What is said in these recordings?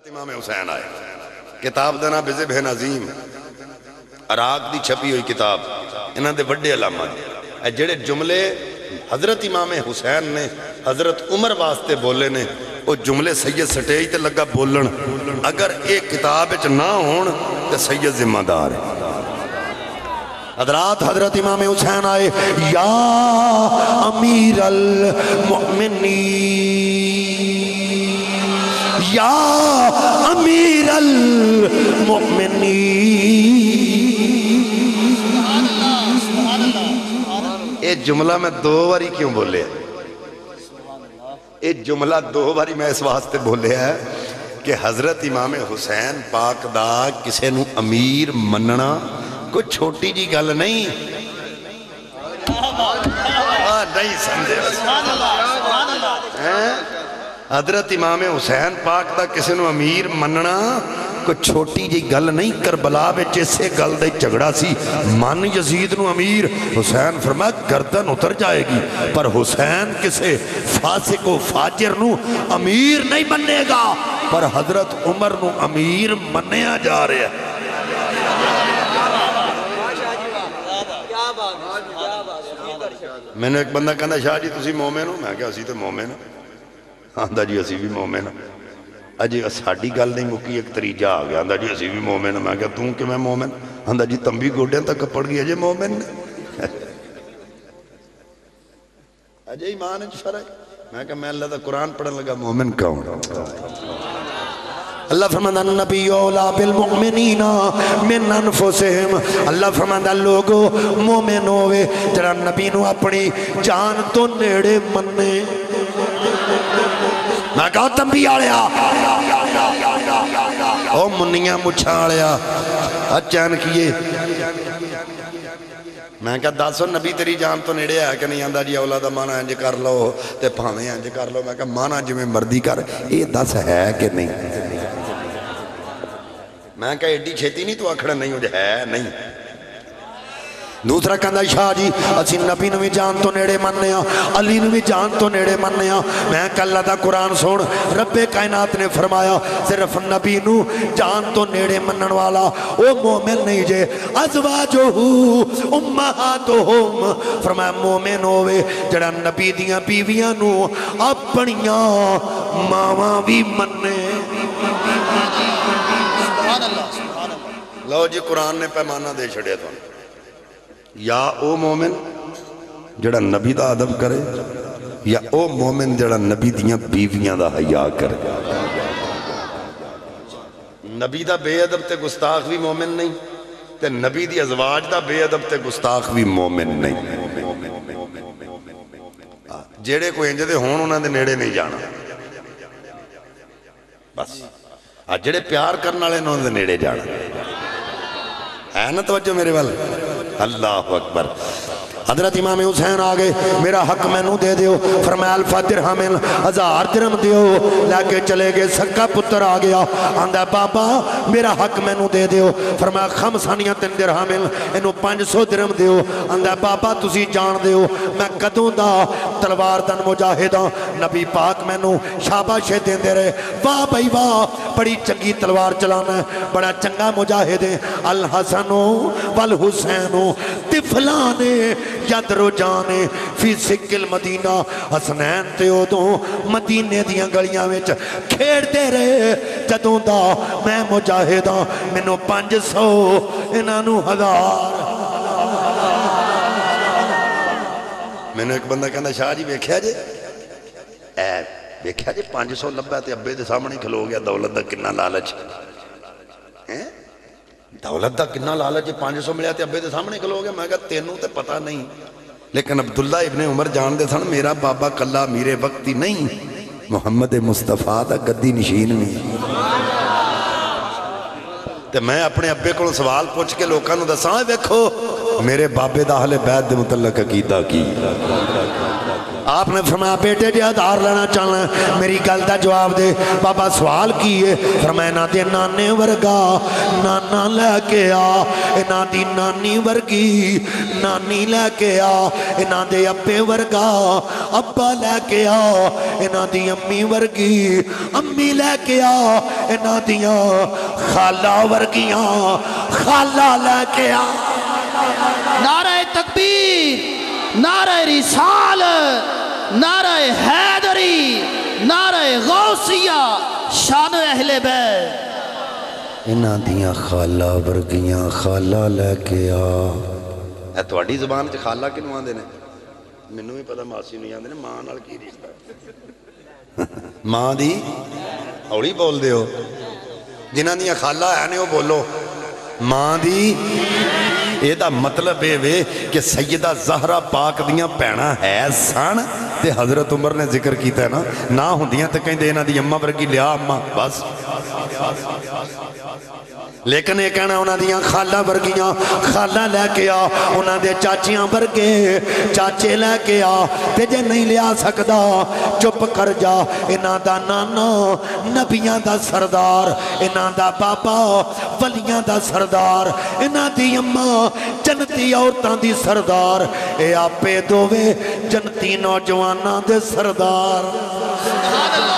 حضرت امام حسین آئے. کتاب دا نام بزب عظیم عراق دی چھپی ہوئی کتاب. انہاں دے وڈے علامہ اے جڑے جملے حضرت امام حسین نے حضرت عمر واسطے بولے نے وہ جملے سید سٹیج تے لگا بولن. اگر ایک کتاب وچ نہ ہون تے سید ذمہ دار ہے. حضرات حضرت امام حسین آئے. یا امیر المؤمنین یا امیر المؤمنین. یہ جملہ میں دو باری کیوں بولے؟ یہ جملہ دو باری میں اس واسطے بولے ہے کہ حضرت امام حسین پاک دا کسے نو امیر مننا کوئی چھوٹی جی گل نہیں. نہیں سمجھے حضرت امام حسین پاک دا کسے نو امیر مننا کوئی چھوٹی جی گل نہیں. کربلا بچ اسے گل دے جھگڑا سی. من یزید نو امیر، حسین فرمایا گردن اتر جائے گی، پر حسین کسے فاسق و فاجر نو امیر نہیں بننے گا. پر حضرت عمر نو امیر منیا جا رہے ہیں. میں نے ایک بندہ کہنا شاہ جی تسی مومن ہو؟ میں کہا اسی تو مومن ہو. آندھا جی اسی بھی مومن ہو. اجی ساڑھی گل نہیں مکی، ایک طریجہ آ گیا. آندھا جی اسی بھی مومن ہو. میں کہا توں کہ میں مومن؟ آندھا جی تم بھی گوڑیں تک پڑ گئی اجے مومن نے. اجے ایمان ہے شرع. میں کہا میں اللہ دا قرآن پڑھن لگا مومن کون؟ اللہ فرماندہ نبی اولا بالمؤمنین من انفسہم. اللہ فرماندہ لوگو مومن ہوئے جرا نبی نو اپنی جان تو نیڑے مننے. میں کہا تنبیہ آڑیا او منیاں مچھا آڑیا اچھان کیے. میں کہا داسو نبی تیری جان تو نیڑے ہے کہ نہیں؟ آندھا جی اولادہ مانا انج کر لو تے پھاویں انج کر لو. میں کہا مانا جو میں مردی کر یہ دس ہے کہ نہیں؟ میں کہا ایڈی چھیتی نہیں تو اکھڑا نہیں ہو جائے ہے نہیں. دوسرا کہندہ شاہ جی اسی نبی نوی جان تو نیڑے مننے ہاں، علی نوی جان تو نیڑے مننے ہاں. میں کہا اللہ دا قرآن سوڑ رب کائنات نے فرمایا صرف نبی نو جان تو نیڑے منن والا او مومن نہیں جے. ازواجہو امہاتہم فرمایا مومن ہوئے جڑا نبی دیاں بیویاں نو اپنیاں ماواں بھی مننے. لو جی قرآن نے پیمانہ دے چھڑے تو یا او مومن جڑا نبی دا ادب کرے یا او مومن جڑا نبی دیاں بیویاں دا حیا کرے. نبی دا بے ادب تے گستاخ بھی مومن نہیں تے نبی دی ازواج دا بے ادب تے گستاخ بھی مومن نہیں. جڑے کوئی انجے دے ہون انہاں دے نیڑے نہیں جانا بس. جڑے پیار کرنا لے انہوں دے نیڑے جانا ہے نا. توجہ میرے وال. اللہ اکبر. حضرت امام حسین آگے میرا حق میں نو دے دیو. فرمایا الفا درہمن 1000 درہم دیو. لے کے چلے گئے سکا پتر آگیا. آندھا بابا میرا حق میں نو دے دیو. فرمایا خمسانیاں 3 درہمن انہوں 500 درہم دیو. آندھا بابا تسی جان دیو میں قدوں دا تلوار دن مجاہدہ. نبی پاک میں نو شاباشے دیں دے رہے. واہ بھائی واہ بڑی چنگی تلوار چلانا ہے، بڑا چنگا مجاہد ہے. الحسنو والحسینو طفلانے ید رجانے فی سکل مدینہ. حسنین تے ادوں مدینے دیاں گلیاں وچ کھیڑ دے رہے. جدوں دا میں مجاہداں مینوں 500 انہوں 1000. میں نے ایک بندہ کہنا شاہ جی ویکھیا جے ویکھیا جے 500 لبا تے ابے دے سامنے کھلو گیا. دولت دا کنا لالچ دولت دا کنا لالچ 500 ملیا تے ابے دے سامنے کھلو گیا. میں کہا تینوں تے پتہ نہیں لیکن عبداللہ ابن عمر جان دے سن میرا بابا کلا میرے وقتی نہیں محمد مصطفیٰ دا گدی نشین میں. تے میں اپنے ابے کو سوال پوچھ کے لوکاں نو دساں ویکھو میرے بابے دا اہل بیت دے متعلق عقیدہ کی. آپ نے فرمایا بیٹے جی آدھار لینا چاہنا ہے میری گل دا جواب دے بابا سوال کیے فرمایا نا دے نانے ورگا نانا لے کے آ نا دی نانی ورگی نانی لے کے آ نا دے ابے ورگا ابا لے کے آ نا دی امی ورگی امی لے کے آ نا دیاں خالہ ورگیاں خالہ لے کے آ نعرہ تکبیر، نعرہ رسالت، نعرہ حیدری، نعرہ غوثیہ، شان اہل بیت انہاں دیاں خالہ ورگیاں خالہ لے کے آ اے تواڈی زبان چ خالہ کنوں آندے نے مینوں بھی پتہ ماسی نہیں آندے نے ماں نال کی رشتہ ماں دی ہولی بول دے ہو جنہاں دیاں خالہ ہے نے وہ بولو ماں دی یہ دا مطلب ہے کہ سیدہ زہرہ پاک دیاں پینا ہے سان تے حضرت عمر نے ذکر کیتا ہے نا نہ ہوں دیاں تے کہیں دینا دی اممہ ورگی لیا اممہ بس لیکن یہ کہنا انہاں دیاں خالہ ورگیاں خالہ لے کے آ انہاں دے چاچیاں ورگے چاچے لے کے آ تے جے نہیں لیا سکدا چپ کر جا انہاں دا نانا نبیاں دا سردار انہاں دا بابا ولیاں دا سردار انہاں دی اماں جنتی عورتاں دی سردار اے آپے دووے جنتی نوجواناں دے سردار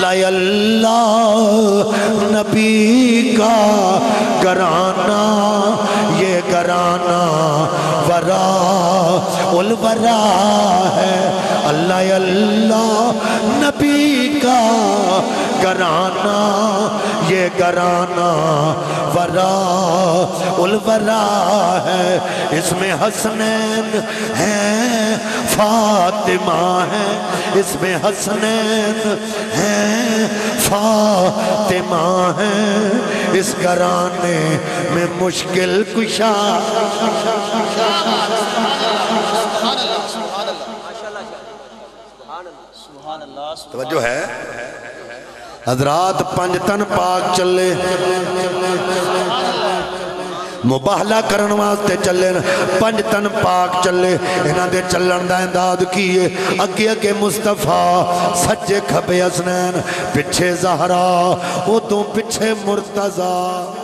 اللہ اللہ نبی کا گرانا یہ گرانا ورا الورا ہے اللہ اللہ نبی کا گرانا یہ گرانا ورا الورا ہے اس میں حسنین ہیں فاطمہ ہے اس میں حسنین ہیں فاطمہ ہیں اس گرانے میں مشکل کشا توجہ ہے حضرات پنج تن پاک چلے مباہلہ کرن واسطے چلے پنج تن پاک چلے انہاں دے چلن دا انداد کیے اگے اگے مصطفیٰ سجے کھبے حسنین پچھے زہرا او تو پچھے مرتضی